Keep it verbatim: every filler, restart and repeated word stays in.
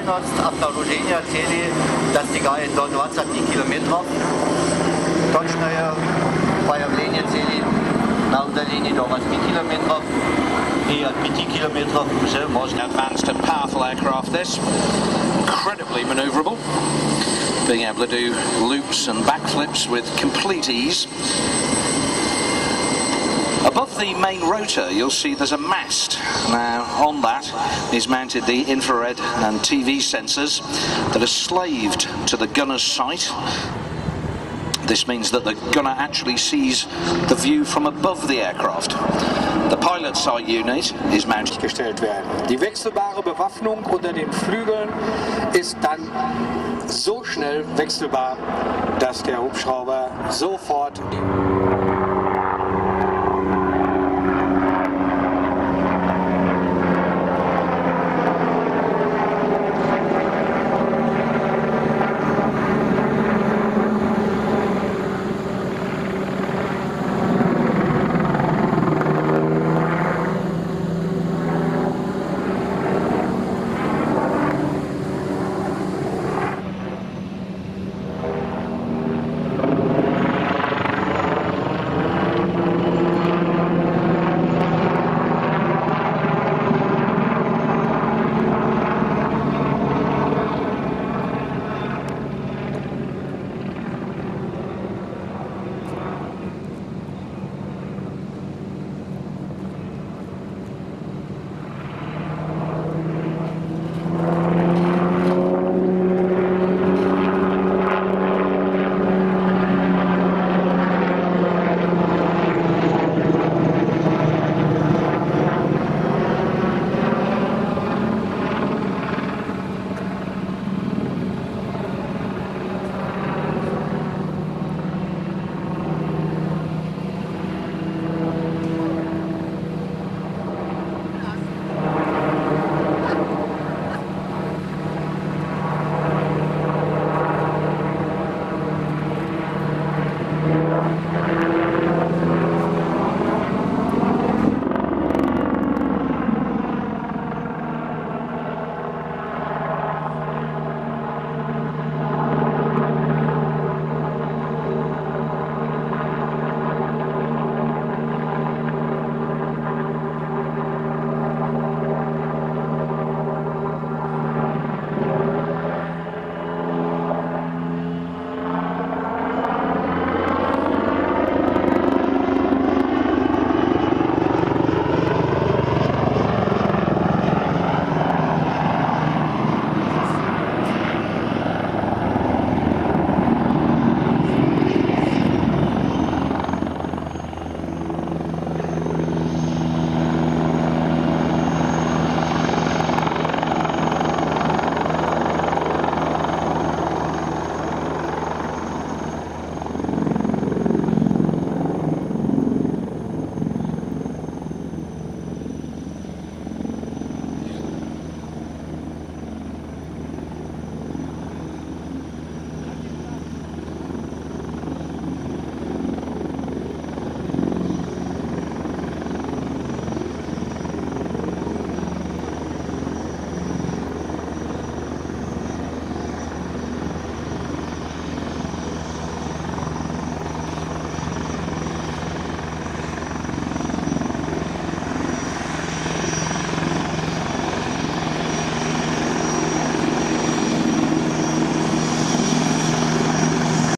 Альбанец, обнаружение цели, достигает до двадцати километров. Точное появление цели на удалении до восьми километров. И от пяти километров уже можно. Advanced and powerful aircraft this, incredibly manoeuvrable, being able to do loops and backflips with complete ease. Above the main rotor you'll see there's a mast. Now on that is mounted the infrared and T V sensors that are slaved to the gunner's sight. This means that the gunner actually sees the view from above the aircraft. The pilot sight unit is mounted. Gestellt werden. Die wechselbare Bewaffnung unter den Flügeln ist dann so schnell wechselbar, dass der Hubschrauber sofort